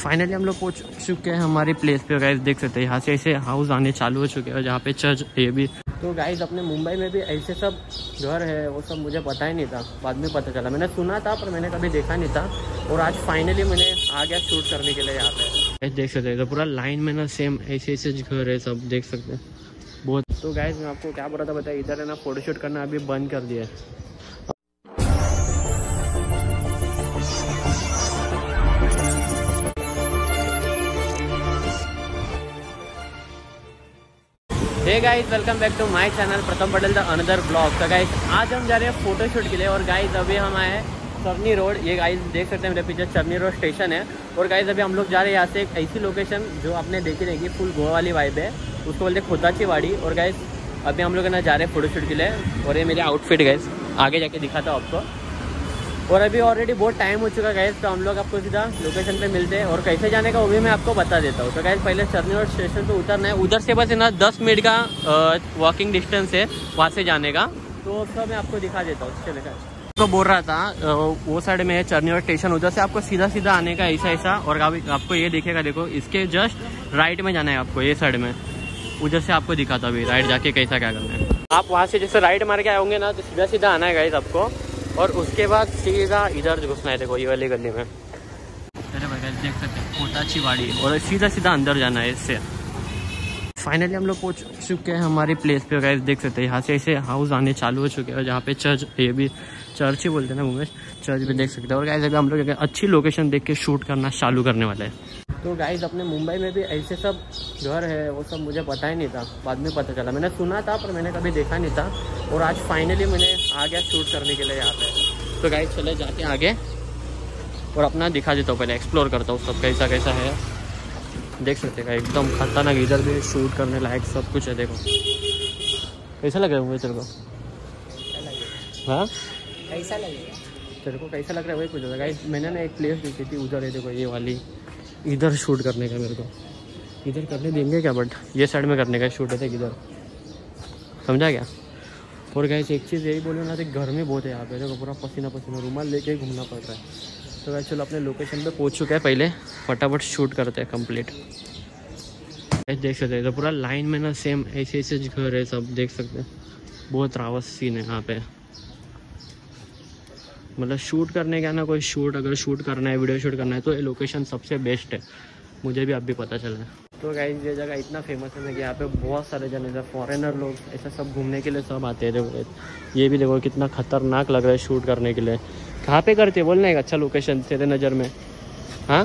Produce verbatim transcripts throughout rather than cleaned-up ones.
Finally हम लोग पहुंच चुके हैं हमारी प्लेस पे गाइस। देख सकते हैं यहाँ से ऐसे हाउस आने चालू हो चुके हैं, जहाँ पे चर्च ये भी। तो गाइस अपने मुंबई में भी ऐसे सब घर है, वो सब मुझे पता ही नहीं था, बाद में पता चला। मैंने सुना था पर मैंने कभी देखा नहीं था, और आज फाइनली मैंने आ गया शूट करने के लिए यहाँ पे। देख सकते हैं तो पूरा लाइन में ना सेम ऐसे ऐसे घर है सब, देख सकते हैं बहुत। तो गाइस मैं आपको क्या बोल रहा था बताइए, इधर है ना फोटोशूट करना अभी बंद कर दिया है। Hey guys, welcome back to my channel Pratham Patel the another blog. तो गाइस आज हम जा रहे हैं फोटोशूट के लिए, और गाइस अभी हम आए हैं चरनी रोड। ये गाइस देख सकते हैं मेरे पीछे चरनी रोड स्टेशन है। और गाइस अभी हम लोग जा रहे हैं यहाँ से एक ऐसी लोकेशन जो आपने देखी रहेगी, फुल गोवा वाली वाइब है, उसको बोलते हैं खोताची वाड़ी। और गाइस अभी हम लोग ना जा रहे हैं फोटोशूट के लिए, और ये मेरे आउटफिट गाइस आगे जाके दिखाता हूँ आपको। और अभी ऑलरेडी बहुत टाइम हो चुका है गाइस, तो हम लोग आपको सीधा लोकेशन पे मिलते हैं, और कैसे जाने का वो भी मैं आपको बता देता हूँ। तो गाइस पहले चरनी रोड स्टेशन पे उतरना है, उधर से बस है ना दस मिनट का वॉकिंग डिस्टेंस है वहाँ से जाने का। तो सब मैं आपको दिखा देता हूँ। चले गाइस, तो बोल रहा था वो साइड में है चरनी रोड स्टेशन, उधर से आपको सीधा सीधा आने का ऐसा ऐसा। और आपको ये दिखेगा, देखो इसके जस्ट राइट में जाना है आपको, ये साइड में। उधर से आपको दिखाता अभी राइट जाके कैसा क्या करना है। आप वहाँ से जैसे राइट मार के आएंगे ना, तो सीधा सीधा आना है गाइस आपको, और उसके बाद सीधा इधर घुसना है। देखो ये वाली गली में, अरे भाई देख सकते हैं खोताची वाड़ी, और सीधा सीधा अंदर जाना है इससे। फाइनली हम लोग पहुंच चुके हैं हमारी प्लेस पे गाइस। देख सकते हैं यहाँ से ऐसे हाउस आने चालू हो चुके हैं, जहाँ पे चर्च, ये भी चर्च ही बोलते हैं ना मुंबई, चर्च भी देख सकते हैं। और गाइस अभी हम लोग अच्छी लोकेशन देख के शूट करना चालू करने वाले हैं। तो गाइस अपने मुंबई में भी ऐसे सब घर है, वो सब मुझे पता ही नहीं था, बाद में पता चला। मैंने सुना था पर मैंने कभी देखा नहीं था, और आज फाइनली मैंने आ गया शूट करने के लिए यहाँ पे। तो गाइस चले जाते हैं आगे और अपना दिखा देता हूँ, पहले एक्सप्लोर करता हूँ सब कैसा कैसा है। देख सकते हैं एकदम खतरनाक, इधर भी शूट करने लायक सब कुछ है। देखो कैसा लग रहा है मुझे तेरे को? हाँ कैसा लगेगा तेरे को? कैसा लग रहा है वही कुछ होता है गाइस। मैंने ना एक प्लेस देखी थी उधर है, देखो ये वाली, इधर शूट करने का मेरे को। इधर करने देंगे क्या, बट ये साइड में करने का शूट है इधर, समझा क्या? और गाइस एक चीज़ यही बोलो ना, कि गर्मी बहुत है यहाँ पे, देखो पूरा पसीना पसीना, रुमाल लेके घूमना पड़ रहा है। तो गाइस चलो अपने लोकेशन पे पहुँच चुके हैं, पहले फटाफट शूट करते हैं कंप्लीट। देख सकते हैं तो पूरा लाइन में ना सेम ऐसे ऐसे घर है सब, देख सकते हैं बहुत रावत सीन है यहाँ पे। मतलब शूट करने का ना, कोई शूट अगर शूट करना है, वीडियो शूट करना है, तो ये लोकेशन सबसे बेस्ट है, मुझे भी अब भी पता चला है। तो गाइस ये जगह इतना फेमस है कि यहाँ पे बहुत सारे जन इधर फॉरेनर लोग ऐसा सब घूमने के लिए सब आते हैं। देखो ये भी देखो कितना खतरनाक लग रहा है शूट करने के लिए। कहाँ पे करते हैं बोलना, एक अच्छा लोकेशन तेरे नज़र में? हाँ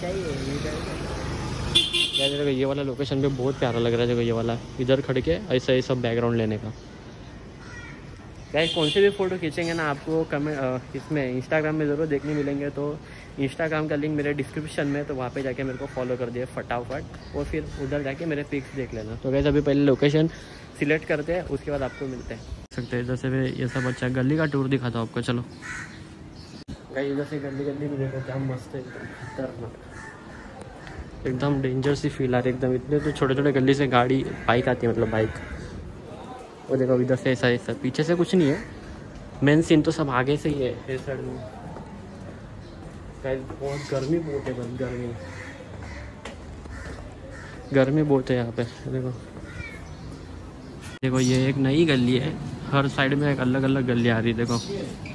देखो ये वाला लोकेशन भी बहुत प्यारा लग रहा है। देखो ये वाला इधर खड़ के ऐसा ही सब बैकग्राउंड लेने का। गाइस कौन से भी फ़ोटो खींचेंगे ना, आपको कमेंट इसमें इंस्टाग्राम में ज़रूर देखने मिलेंगे। तो इंस्टाग्राम का लिंक मेरे डिस्क्रिप्शन में, तो वहाँ पे जाके मेरे को फॉलो कर दिए फटाफट, और फिर उधर जाके मेरे पिक्स देख लेना। तो गाइस अभी पहले लोकेशन सिलेक्ट करते हैं, उसके बाद आपको मिलते हैं। सकते हैं इधर से भी ये सब अच्छा गली का टूर दिखाता हूँ आपको, चलो। गाइस इधर से गली गली भी देखो क्या मस्त है, खतरनाक, एकदम डेंजर सी फील आ रही है एकदम। इतने तो छोटे छोटे गली से गाड़ी बाइक आती है, मतलब बाइक। वो देखो इधर से ऐसा ऐसा, पीछे से कुछ नहीं है, मेन सीन तो सब आगे से ही है इस साइड में। गाइस बहुत गर्मी बहुत है, बस गर्मी गर्मी बहुत है यहाँ पे। देखो देखो ये एक नई गली है, हर साइड में एक अलग अलग गली आ रही है देखो,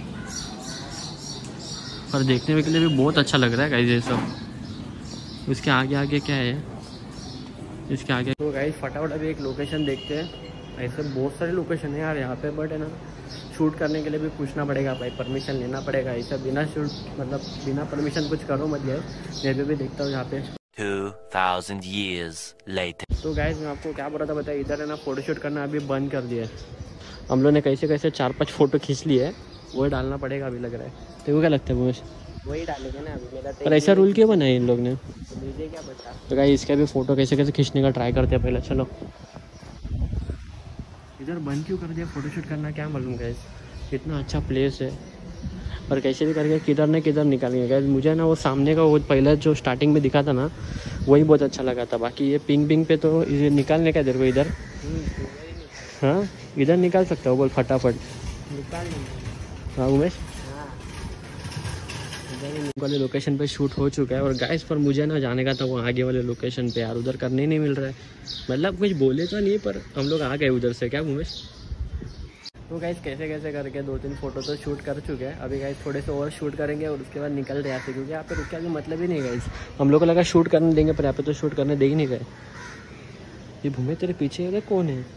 और देखने के लिए भी बहुत अच्छा लग रहा है गाइस ये सब। इसके आगे आगे क्या है, इसके आगे। तो गाइस फटाफट अभी एक लोकेशन देखते हैं। ऐसे बहुत सारे लोकेशन है यार यहाँ पे, बट है ना शूट करने के लिए भी पूछना पड़ेगा भाई, परमिशन लेना पड़ेगा। ऐसा बिना शूट मतलब बिना परमिशन कुछ करो मत गए। मैं भी, भी देखता हूँ यहाँ पे two thousand years later। तो गाइस मैं आपको क्या बोल रहा था बताइए, इधर है ना फोटोशूट करना अभी बंद कर दिया है हम लोग ने। कैसे कैसे चार पाँच फोटो खींच लिए है, वही डालना पड़ेगा अभी लग रहा है। तेरे को क्या लगता है मुझे? वही डालेंगे ना अभी मेरा। पर ऐसा रूल क्यों बनाया इन लोग ने, मुझे क्या पता। तो गाइस इसका भी फोटो कैसे कैसे खींचने का ट्राई करते हैं पहले, चलो। इधर बंद क्यों कर दिया फोटोशूट करना, क्या मालूम गाइस। इतना अच्छा प्लेस है, और कैसे भी करके किधर न किधर निकालेंगे गाइस। मुझे ना वो सामने का वो पहला जो स्टार्टिंग में दिखा था ना, वही बहुत अच्छा लगा था। बाकी ये पिंग पिंग पे तो इसे निकालने का इधर को, इधर हाँ इधर निकाल सकता हो बोल फटाफट। हाँ उमेश, इधर ही वाले लोकेशन पे शूट हो चुका है और गाइस पर मुझे ना जाने का था वो आगे वाले लोकेशन पे यार, उधर करने नहीं मिल रहा है। मतलब कुछ बोले तो नहीं पर हम लोग आ गए उधर से। क्या उमेश? तो गाइस कैसे कैसे करके दो तीन फोटो तो शूट कर चुके हैं। अभी गाइस थोड़े से और शूट करेंगे और उसके बाद निकल रहे हैं, क्योंकि यहाँ पे रुकने का मतलब ही नहीं गाइस। हम लोग को लगा शूट करने देंगे पर यहाँ पे तो शूट करने दे ही नहीं गए। ये भूमे तेरे पीछे है कौन है?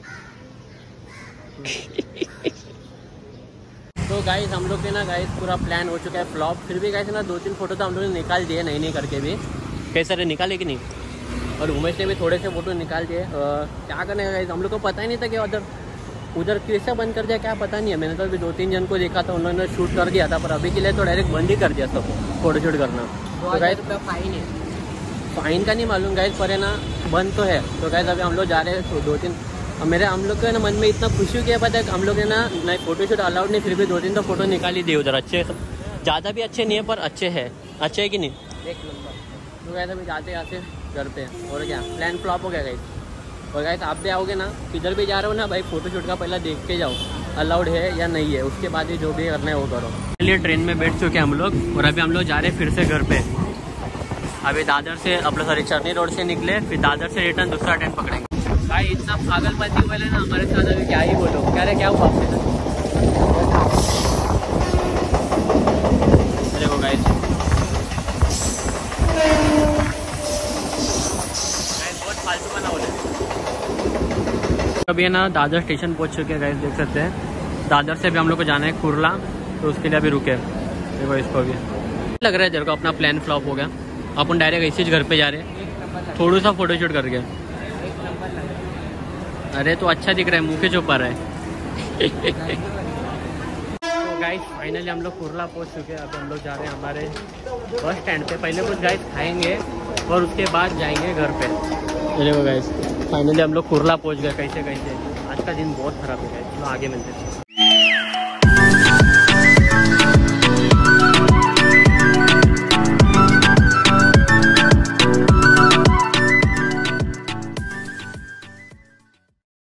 तो गाइस हम लोग के ना गाइस पूरा प्लान हो चुका है फ्लॉप। फिर भी गाइस ना दो तीन फोटो तो हम लोग ने निकाल दिए नहीं नहीं करके भी। कैसे रहे निकाले कि नहीं? और उमेश ने भी थोड़े से फोटो निकाल दिए। क्या करने गाइस, हम लोग को पता ही नहीं था कि उधर उधर कैसे बंद कर दिया क्या पता नहीं है। मैंने तो अभी दो तीन जन को देखा था, उन्होंने शूट कर दिया था, पर अभी के लिए तो डायरेक्ट बंद ही कर दिया सब फोटो शूट करना। तो गाइस फाइन है, फाइन का नहीं मालूम गाइस, पर है ना बंद तो है। तो गाइस अभी हम लोग जा रहे हैं दो तीन। अब मेरे हम लोग के ना मन में इतना खुशी हो गया पता है, हम लोग है ना नहीं फोटो शूट अलाउड नहीं, फिर भी दो तीन तो फोटो निकाल ही दिए उधर। अच्छे ज़्यादा भी अच्छे नहीं है पर अच्छे है, अच्छे है कि नहीं? एक नंबर। तो गाइस अभी जाते आते घर पे और क्या प्लान फ्लॉप हो गया गाइस। और गाइस आप भी आओगे ना, किधर भी जा रहे हो ना भाई, फोटो शूट का पहला देख के जाओ अलाउड है या नहीं है, उसके बाद ही जो भी करना है वो करो। चलिए ट्रेन में बैठ चुके हैं हम लोग और अभी हम लोग जा रहे हैं फिर से घर पे। अभी दादर से अपने सॉरी चरनी रोड से निकले, फिर दादर से रिटर्न दूसरा ट्रेन पकड़ेंगे। भाई इतना पागलपंती वाले ना हमारे साथ, अभी क्या ही बोलो। क्या रे क्या हुआ आपके साथ? देखो गाइस बहुत फालतू बना बोले। अभी है ना दादर स्टेशन पहुंच चुके हैं गाइस, देख सकते हैं। दादर से भी हम लोग को जाना है कुर्ला, तो उसके लिए अभी रुके। देखो इसको अभी लग रहा है तेरे को अपना प्लान फ्लॉप हो गया। अपन डायरेक्ट ऐसे घर पे जा रहे हैं थोड़ा सा फोटो शूट करके। अरे तो अच्छा दिख रहा है, मुँह के जो पर है। तो गाइस फाइनली हम लोग कुर्ला पहुंच चुके हैं। अब हम लोग जा रहे हैं हमारे बस स्टैंड पे। पहले कुछ गाइस खाएंगे और उसके बाद जाएंगे घर पे। देखो गाइस फाइनली हम लोग कुर्ला पहुंच गए। कैसे कैसे आज का दिन बहुत खराब है गाइस। चलो आगे मिलते हैं।